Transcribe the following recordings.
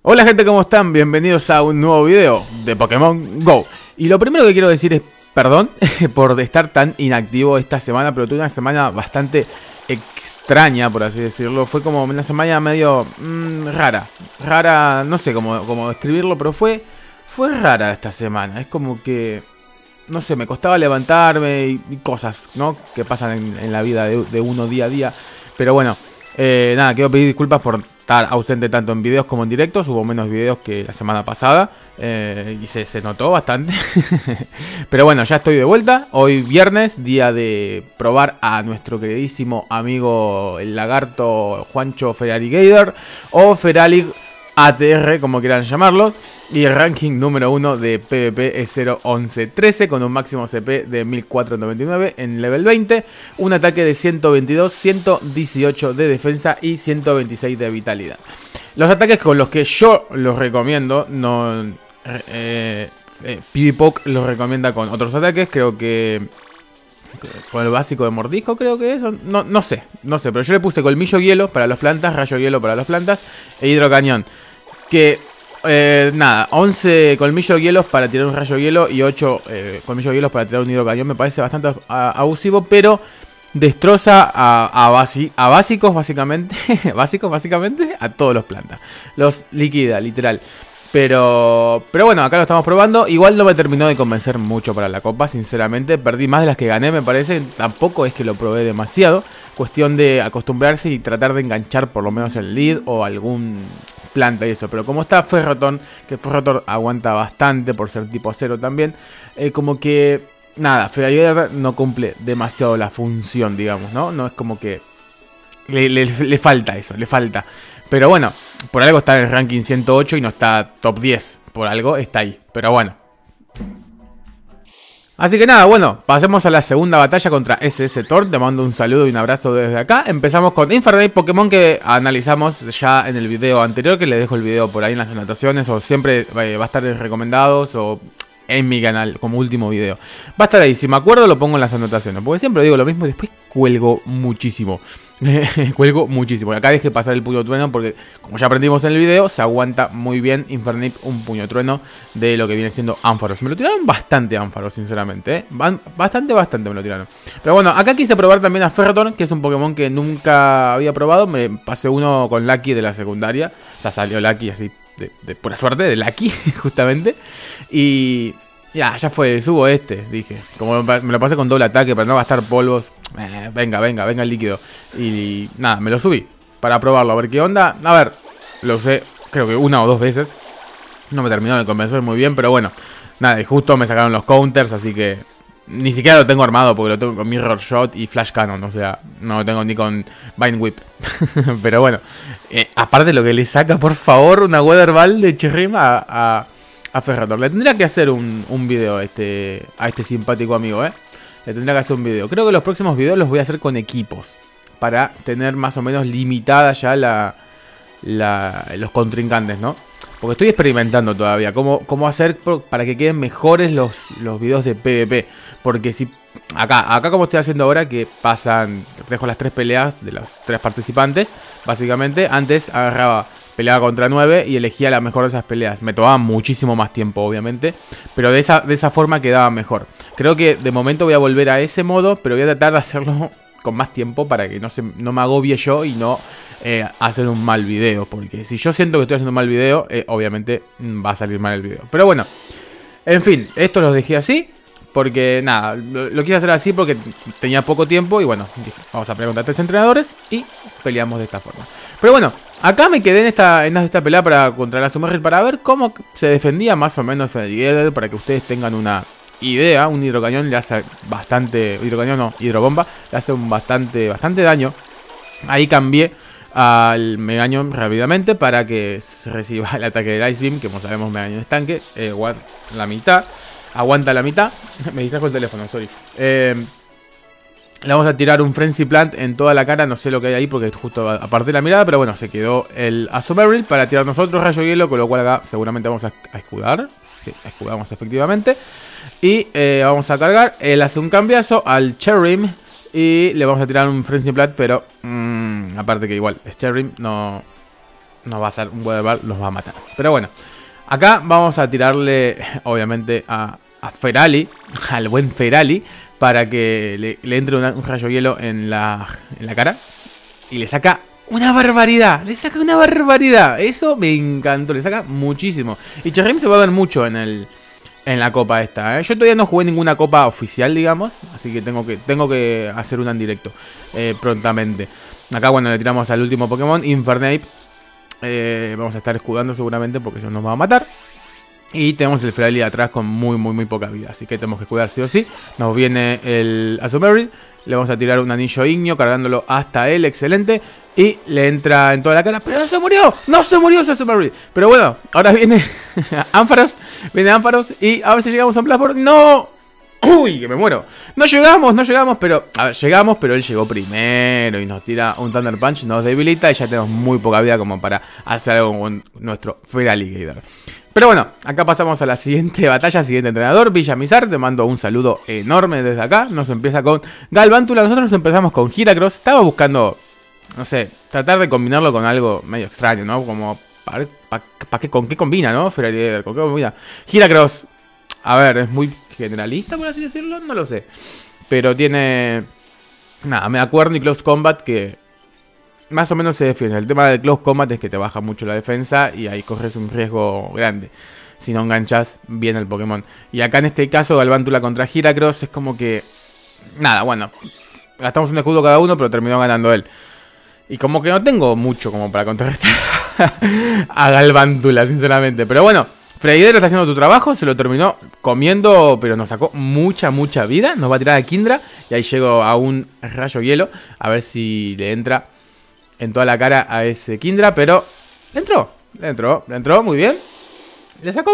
Hola gente, ¿cómo están? Bienvenidos a un nuevo video de Pokémon GO. Y lo primero que quiero decir es perdón por estar tan inactivo esta semana, pero tuve una semana bastante extraña, por así decirlo. Fue como una semana medio rara, no sé cómo describirlo, pero fue rara esta semana. Es como que, no sé, me costaba levantarme y cosas, ¿no? Que pasan en la vida de uno día a día. Pero bueno, nada, quiero pedir disculpas por estar ausente tanto en videos como en directos. Hubo menos videos que la semana pasada y se notó bastante. Pero bueno, ya estoy de vuelta. Hoy viernes, día de probar a nuestro queridísimo amigo el lagarto Juancho Feraligatr o Feralig ATR, como quieran llamarlos. Y el ranking número 1 de PvP es 0-11-13 con un máximo CP de 1499 en level 20. Un ataque de 122, 118 de defensa y 126 de vitalidad. Los ataques con los que yo los recomiendo, no PvPoke los recomienda con otros ataques, creo que con el básico de mordisco, creo que eso, no sé, pero yo le puse colmillo hielo para las plantas, rayo hielo para las plantas e hidrocañón. Que nada, 11 colmillos hielos para tirar un rayo hielo y 8 colmillos hielos para tirar un hidrocañón. Me parece bastante abusivo, pero destroza a básicos básicamente. Básicos básicamente a todos los plantas. Los liquida, literal. Pero bueno, acá lo estamos probando. Igual no me terminó de convencer mucho para la copa, sinceramente. Perdí más de las que gané, me parece. Tampoco es que lo probé demasiado. Cuestión de acostumbrarse y tratar de enganchar por lo menos el lead o algún planta y eso. Pero como está Ferrothorn, que Ferrothorn aguanta bastante por ser tipo acero también, como que nada, Feraligatr no cumple demasiado la función, digamos, ¿no? No es como que le falta eso, le falta. Pero bueno, por algo está en el ranking 108 y no está top 10. Por algo está ahí, pero bueno. Así que nada, bueno, pasemos a la segunda batalla contra SS Thorn. Te mando un saludo y un abrazo desde acá. Empezamos con Infernape, Pokémon que analizamos ya en el video anterior, que les dejo el video por ahí en las anotaciones, o siempre va a estar en recomendados o en mi canal como último video. Va a estar ahí, si me acuerdo lo pongo en las anotaciones, porque siempre digo lo mismo y después cuelgo muchísimo. Cuelgo muchísimo. Acá dejé pasar el puño trueno porque, como ya aprendimos en el video, se aguanta muy bien Infernape un puño trueno de lo que viene siendo Ampharos. Me lo tiraron bastante Ampharos, sinceramente, ¿eh? Bastante me lo tiraron. Pero bueno, acá quise probar también a Ferrothorn, que es un Pokémon que nunca había probado. Me pasé uno con Lucky de la secundaria. O sea, salió Lucky así de pura suerte, de Lucky, justamente. Y ya fue, subo dije. Como me lo pasé con doble ataque para no gastar polvos. Venga el líquido. Y nada, me lo subí para probarlo, a ver qué onda. A ver, lo usé creo que una o dos veces. No me terminó de convencer muy bien, pero bueno. Nada, y justo me sacaron los counters, así que ni siquiera lo tengo armado porque lo tengo con Mirror Shot y Flash Cannon. O sea, no lo tengo ni con Vine Whip. Pero bueno, aparte lo que le saca, por favor, una Weather Ball de Cherrim a Ferrothorn. Le tendría que hacer un video a este simpático amigo, Le tendría que hacer un video. Creo que los próximos videos los voy a hacer con equipos, para tener más o menos limitada ya los contrincantes, ¿no? Porque estoy experimentando todavía cómo hacer para que queden mejores los videos de PvP. Porque si acá como estoy haciendo ahora, que pasan, dejo las 3 peleas de los 3 participantes, básicamente. Antes peleaba contra 9 y elegía la mejor de esas peleas. Me tomaba muchísimo más tiempo, obviamente, pero de esa forma quedaba mejor. Creo que de momento voy a volver a ese modo, pero voy a tratar de hacerlo con más tiempo para que no me agobie yo y no hacer un mal video. Porque si yo siento que estoy haciendo un mal video, obviamente va a salir mal el video. Pero bueno, en fin, esto los dejé así. Porque nada, lo quise hacer así porque tenía poco tiempo. Y bueno, dije, vamos a pelear contra 3 entrenadores y peleamos de esta forma. Pero bueno, acá me quedé en esta pelea contra la Sumergil para ver cómo se defendía más o menos Feraligatr, para que ustedes tengan una idea. Un hidrocañón le hace bastante... Hidrocañón no, hidrobomba le hace bastante daño. Ahí cambié al Megañón rápidamente para que se reciba el ataque del Ice Beam, que como sabemos Megañón es tanque, aguanta la mitad. Me distrajo el teléfono, sorry. Le vamos a tirar un Frenzy Plant en toda la cara. No sé lo que hay ahí porque justo aparté la mirada, pero bueno, se quedó el Azumarill para tirar nosotros rayo hielo, con lo cual acá seguramente vamos a escudar. Sí, escudamos efectivamente. Y vamos a cargar. Él hace un cambiazo al Cherrim y le vamos a tirar un Frenzy Plant, pero aparte que igual es Cherrim, no nos va a hacer un Weather, los va a matar. Pero bueno, acá vamos a tirarle, obviamente, a Ferali, al buen Ferali, para que le entre un rayo hielo en la cara. Y le saca una barbaridad, eso me encantó, le saca muchísimo. Y Cherrim se va a ver mucho en la copa esta, ¿eh? Yo todavía no jugué ninguna copa oficial, digamos, así que tengo que hacer una en directo prontamente. Acá, bueno, le tiramos al último Pokémon, Infernape. Vamos a estar escudando seguramente porque eso nos va a matar. Y tenemos el Ferali atrás con muy poca vida, así que tenemos que cuidar sí o sí. Nos viene el Azumarill, le vamos a tirar un anillo ignio cargándolo hasta él, excelente. Y le entra en toda la cara, pero no se murió ese Azumarill. Pero bueno, ahora viene Ampharos, y a ver si llegamos a un Bloodborne. ¡No! ¡Uy, que me muero! No llegamos, pero... A ver, llegamos, pero él llegó primero y nos tira un Thunder Punch, nos debilita y ya tenemos muy poca vida como para hacer algo con nuestro Feraligatr. Pero bueno, acá pasamos a la siguiente batalla, siguiente entrenador, Villamizar. Te mando un saludo enorme desde acá. Nos empieza con Galvántula, nosotros empezamos con Heracross. Estaba buscando, no sé, tratar de combinarlo con algo medio extraño, ¿no? Como, ¿con qué combina, no? Feraligatr, ¿con qué combina? Heracross, a ver, es muy generalista, por así decirlo, no lo sé. Pero tiene... Nada, me acuerdo y Close Combat que más o menos se defiende. El tema del Close Combat es que te baja mucho la defensa y ahí corres un riesgo grande si no enganchas bien el Pokémon. Y acá en este caso, Galvántula contra Heracross es como que... Nada, bueno, gastamos un escudo cada uno, pero terminó ganando él. Y como que no tengo mucho como para contrarrestar a Galvántula, sinceramente. Pero bueno, Feraligatr está haciendo tu trabajo, se lo terminó comiendo, pero nos sacó mucha vida. Nos va a tirar a Kindra y ahí llego a un rayo hielo. A ver si le entra en toda la cara a ese Kindra, pero le entró muy bien. Le sacó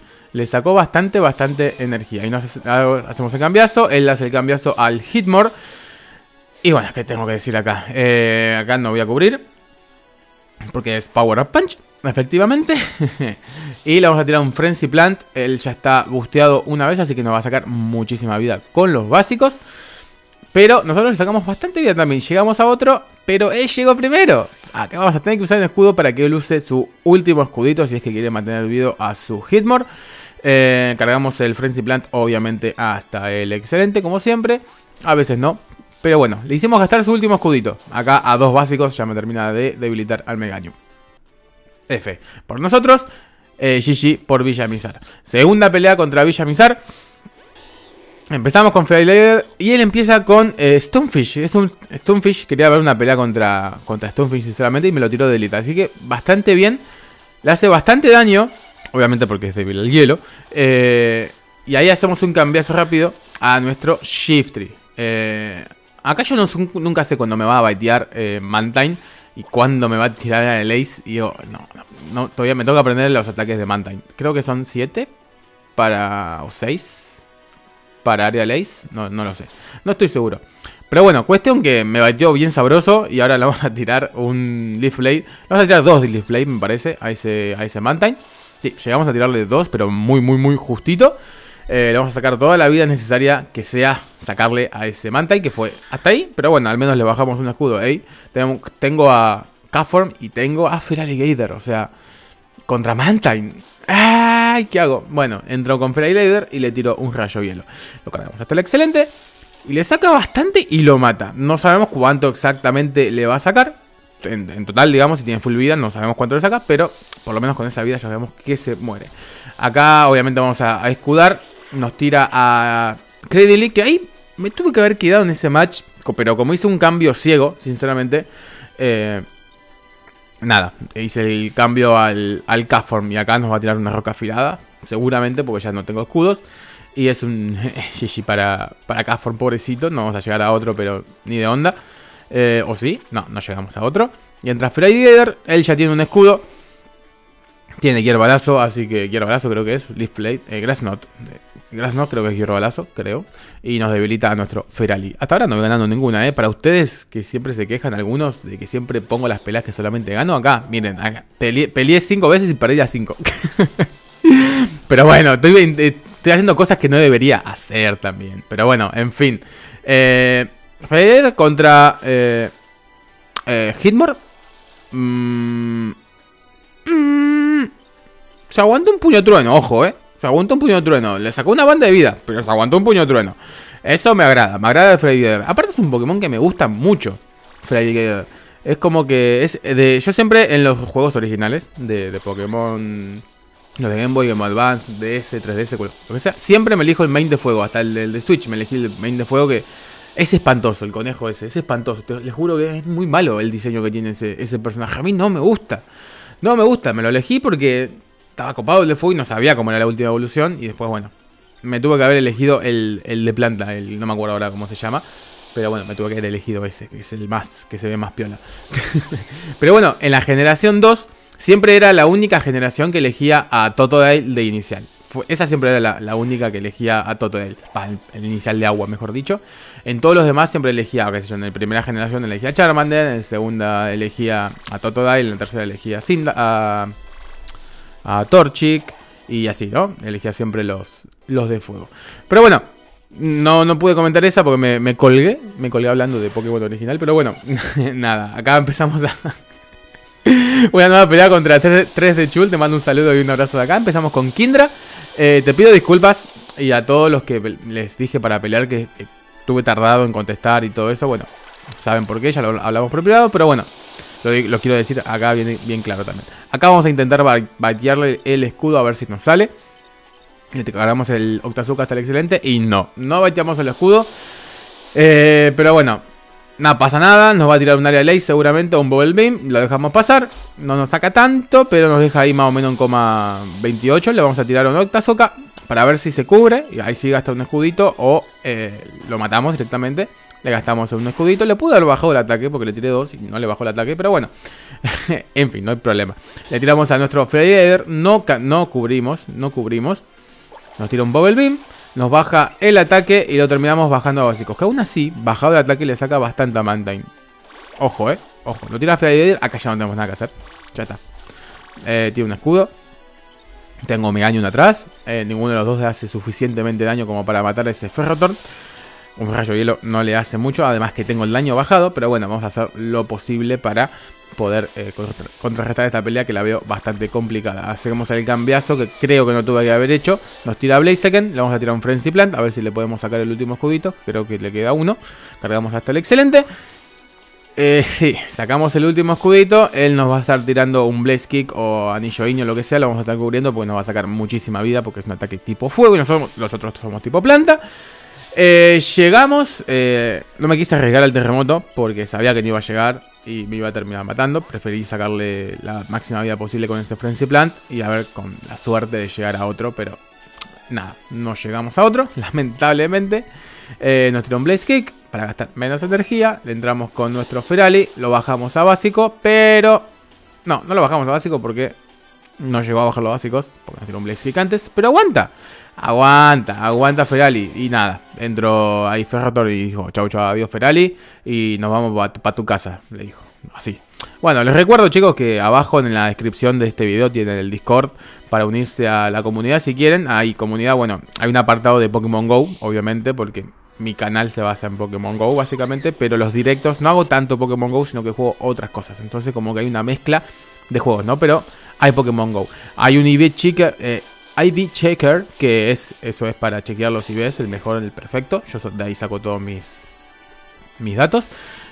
bastante energía. Y hacemos el cambiazo, él hace el cambiazo al Hitmore. Y bueno, ¿qué tengo que decir acá? Acá no voy a cubrir, porque es Power Up Punch, efectivamente. Y le vamos a tirar un Frenzy Plant. Él ya está busteado una vez, así que nos va a sacar muchísima vida con los básicos. Pero nosotros le sacamos bastante vida también. Llegamos a otro, pero él llegó primero. Acá vamos a tener que usar un escudo para que él use su último escudito, si es que quiere mantener vivo a su Hitmore. Cargamos el Frenzy Plant, obviamente, hasta el excelente, como siempre. A veces no, pero bueno, le hicimos gastar su último escudito. Acá a 2 básicos ya me termina de debilitar al Meganium. F por nosotros, GG por Villamizar. Segunda pelea contra Villamizar. Empezamos con Feraligatr y él empieza con Stonefish. Es un Stonefish, quería ver una pelea contra Stonefish sinceramente y me lo tiró de delita. Así que bastante bien, le hace bastante daño, obviamente porque es débil al hielo. Y ahí hacemos un cambiazo rápido a nuestro Shiftry. Acá yo nunca sé cuándo me va a baitear Mantine y cuándo me va a tirar el Ace. Y yo, no, todavía me toca aprender los ataques de Mantine. Creo que son 7 o 6 para área Ace, no lo sé, no estoy seguro. Pero bueno, cuestión que me bateó bien sabroso. Y ahora le vamos a tirar un Leaf Blade. Le vamos a tirar 2 Leaf Blade, me parece, a ese Mantine. Sí, llegamos a tirarle 2, pero muy justito. Le vamos a sacar toda la vida necesaria que sea sacarle a ese Mantine, que fue hasta ahí. Pero bueno, al menos le bajamos un escudo ahí. Tengo a Cufform y tengo a Feraligatr, o sea, contra Mantine. ¡Ay! ¿Qué hago? Bueno, entró con Feraligatr y le tiró un rayo hielo. Lo cargamos hasta el excelente. Y le saca bastante y lo mata. No sabemos cuánto exactamente le va a sacar. En total, digamos, si tiene full vida, no sabemos cuánto le saca. Pero por lo menos con esa vida ya sabemos que se muere. Acá obviamente vamos a escudar. Nos tira a Cradily, que ahí me tuve que haber quedado en ese match. Pero como hice un cambio ciego, sinceramente... nada, hice el cambio al Cufform y acá nos va a tirar una roca afilada, seguramente, porque ya no tengo escudos. Y es un GG para Cufform, pobrecito. No vamos a llegar a otro, pero ni de onda. ¿O sí? No llegamos a otro. Y entra Feraligatr, él ya tiene un escudo. Tiene hierbalazo, así que hierbalazo creo que es, Leaf Blade, Grass Knot creo que es hierbalazo, creo. Y nos debilita a nuestro Ferali. Hasta ahora no voy ganando ninguna, para ustedes que siempre se quejan algunos de que siempre pongo las peleas que solamente gano. Acá, miren, peleé 5 veces y perdí las 5. Pero bueno, estoy haciendo cosas que no debería hacer también. Pero bueno, en fin. Feraligatr contra Hitmore. Se aguantó un puño trueno, ojo, Se aguantó un puño trueno. Le sacó una banda de vida, pero se aguantó un puño trueno. Eso me agrada de Freddy Gather. Aparte es un Pokémon que me gusta mucho, Freddy Gather. Es como que es de... Yo siempre en los juegos originales de Pokémon, los de Game Boy, Game Boy Advance, DS, 3DS, lo que sea, siempre me elijo el main de fuego. Hasta el de Switch me elegí el main de fuego, que es espantoso, el conejo ese. Es espantoso, les juro que es muy malo el diseño que tiene ese personaje. A mí no me gusta. No me gusta, me lo elegí porque estaba copado el de fuego y no sabía cómo era la última evolución. Y después, bueno, me tuve que haber elegido el de planta, no me acuerdo ahora cómo se llama. Pero bueno, me tuve que haber elegido ese, que es el más, que se ve más piola. Pero bueno, en la generación 2 siempre era la única generación que elegía a Totodile de inicial. Esa siempre era la única que elegía a Totodile, el inicial de agua, mejor dicho. En todos los demás siempre elegía, qué sé yo, en la primera generación elegía a Charmander, en la segunda elegía a Totodile, en la tercera elegía a Torchic y así, ¿no? Elegía siempre los de fuego. Pero bueno, no pude comentar esa porque me colgué hablando de Pokémon original, pero bueno, nada, acá empezamos a... Una nueva pelea contra 3 de Chul. Te mando un saludo y un abrazo de acá. Empezamos con Kindra. Te pido disculpas y a todos los que les dije para pelear que estuve tardado en contestar y todo eso. Bueno, saben por qué, ya lo hablamos por privado, pero bueno, lo quiero decir acá bien claro también. Acá vamos a intentar batearle el escudo a ver si nos sale. Le cargamos el Octazooka hasta el excelente y no bateamos el escudo. Pero bueno, nada, pasa nada, nos va a tirar un área ley seguramente, un Bubble Beam, lo dejamos pasar, no nos saca tanto, pero nos deja ahí más o menos en coma 28, le vamos a tirar un Octazooka para ver si se cubre, y ahí sí gasta un escudito, o lo matamos directamente, le gastamos un escudito, le pudo haber bajado el ataque, porque le tiré 2 y no le bajó el ataque, pero bueno, en fin, no hay problema. Le tiramos a nuestro Freddy Gather, no cubrimos, nos tira un Bubble Beam, nos baja el ataque y lo terminamos bajando a básicos. Que aún así, bajado el ataque le saca bastante a Mantine. Ojo, ojo. Lo tira a Freddy Gather. Acá ya no tenemos nada que hacer. Ya está. Tiene un escudo. Tengo Meganium atrás. Ninguno de los dos le hace suficientemente daño como para matar a ese Ferrothorn. Un rayo hielo no le hace mucho. Además que tengo el daño bajado. Pero bueno, vamos a hacer lo posible para poder contrarrestar esta pelea, que la veo bastante complicada. Hacemos el cambiazo que creo que no tuve que haber hecho. Nos tira Blaziken, le vamos a tirar un Frenzy Plant, a ver si le podemos sacar el último escudito. Creo que le queda uno. Cargamos hasta el excelente. Sí, sacamos el último escudito. Él nos va a estar tirando un Blaze Kick o Anillo Iño, lo que sea. Lo vamos a estar cubriendo porque nos va a sacar muchísima vida, porque es un ataque tipo fuego y nosotros somos tipo planta. Llegamos, no me quise arriesgar al terremoto porque sabía que no iba a llegar y me iba a terminar matando. Preferí sacarle la máxima vida posible con ese Frenzy Plant y a ver con la suerte de llegar a otro, pero nada, no llegamos a otro, lamentablemente. Nos tiró un Blaze Kick para gastar menos energía, le entramos con nuestro Ferali, lo bajamos a básico, pero no lo bajamos a básico porque no llegó a bajar los básicos, porque nos tiró un Blaze Kick antes, pero aguanta Ferali. Y nada, entró ahí Ferrothorn y dijo: chau, adiós Ferali, y nos vamos para tu casa, le dijo, así. Bueno, les recuerdo, chicos, que abajo en la descripción de este video tienen el Discord para unirse a la comunidad si quieren. Hay comunidad, bueno, hay un apartado de Pokémon GO, obviamente, porque mi canal se basa en Pokémon GO, básicamente, pero los directos no hago tanto Pokémon GO, sino que juego otras cosas. Entonces como que hay una mezcla de juegos, ¿no? Pero hay Pokémon GO. Hay un IV Checker, que eso es para chequear los IVs, el mejor, el perfecto. Yo de ahí saco todos mis datos.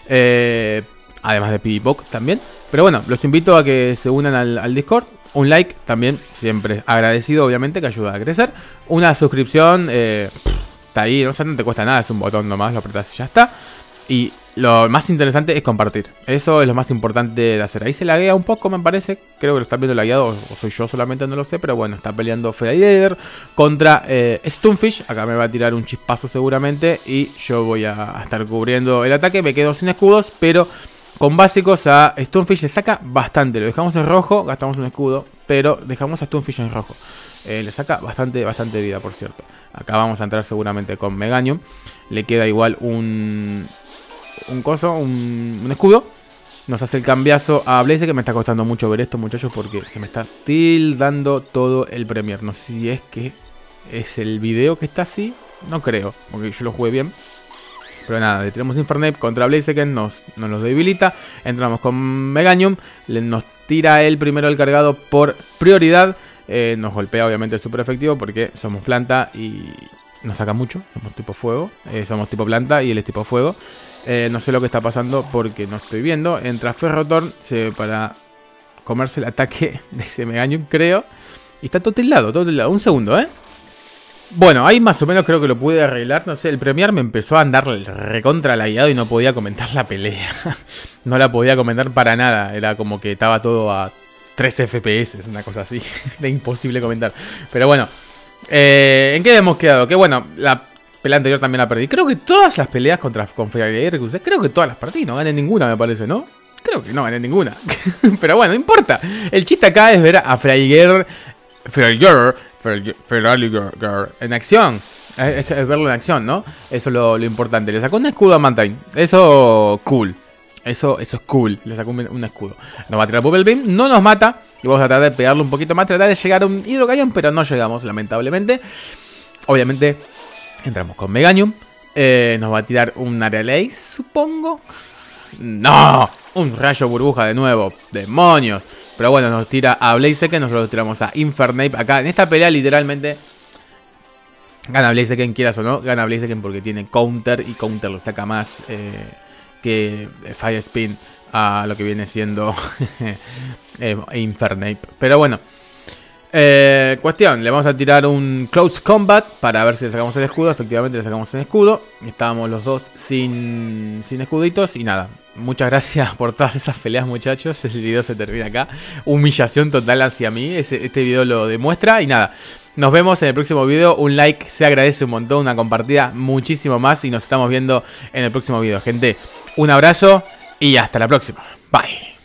Además de PvPoke también. Pero bueno, los invito a que se unan al Discord. Un like también, siempre agradecido, obviamente, que ayuda a crecer. Una suscripción, está ahí, o sea, no te cuesta nada, es un botón nomás, lo apretás y ya está. Y lo más interesante es compartir. Eso es lo más importante de hacer. Ahí se laguea un poco, me parece. Creo que lo están viendo lagueado, o soy yo solamente, no lo sé. Pero bueno, está peleando Freddy Gather contra Stunfisk. Acá me va a tirar un chispazo seguramente y yo voy a estar cubriendo el ataque. Me quedo sin escudos, pero con básicos a Stunfisk le saca bastante. Lo dejamos en rojo, gastamos un escudo, pero dejamos a Stunfisk en rojo. Le saca bastante vida, por cierto. Acá vamos a entrar seguramente con Meganium. Le queda igual un escudo. Nos hace el cambiazo a Blaze, que me está costando mucho ver esto, muchachos, porque se me está tildando todo el Premier. No sé si es que es el video que está así, no creo, porque yo lo jugué bien. Pero nada, le tiramos Infernape contra Blaziken, nos los debilita. Entramos con Meganium, nos tira él primero el cargado por prioridad. Nos golpea obviamente súper efectivo porque somos planta y nos saca mucho. Somos tipo fuego, somos tipo planta y él es tipo fuego. No sé lo que está pasando porque no estoy viendo. Entra Ferrothorn para comerse el ataque de ese Meganium, creo. Y está todo tildado, todo tildado. Un segundo, Bueno, ahí más o menos creo que lo pude arreglar. No sé, el Premier me empezó a andar recontra lagueado y no podía comentar la pelea. No la podía comentar para nada. Era como que estaba todo a 3 FPS, una cosa así. Era imposible comentar. Pero bueno, ¿en qué hemos quedado? Que bueno, la pelea anterior también la perdí. Creo que todas las peleas con Freyr, creo que todas las perdí. No gané ninguna, me parece, ¿no? Creo que no gané ninguna. Pero bueno, no importa. El chiste acá es ver a Freyr en acción. Es verlo en acción, ¿no? Eso es lo importante. Le sacó un escudo a Mantine. Eso cool. Eso es cool. Le sacó un escudo. Nos va a tirar Bubble Beam. No nos mata. Y vamos a tratar de pegarlo un poquito más. Tratar de llegar a un Hidrocañón. Pero no llegamos, lamentablemente. Obviamente, entramos con Meganium. Nos va a tirar un Aerial Ace, supongo. ¡No! Un rayo burbuja de nuevo. ¡Demonios! Pero bueno, nos tira a Blaziken. Nosotros tiramos a Infernape. Acá en esta pelea literalmente gana Blaziken, quieras o no. Gana Blaziken porque tiene counter. Y counter le saca más que Fire Spin a lo que viene siendo Infernape. Pero bueno, cuestión, le vamos a tirar un Close Combat para ver si le sacamos el escudo. Efectivamente le sacamos el escudo. Estábamos los dos sin escuditos. Y nada, muchas gracias por todas esas peleas, muchachos. Ese video se termina acá. Humillación total hacia mí. Este video lo demuestra. Y nada, nos vemos en el próximo video. Un like se agradece un montón. Una compartida muchísimo más. Y nos estamos viendo en el próximo video, gente. Un abrazo y hasta la próxima. Bye.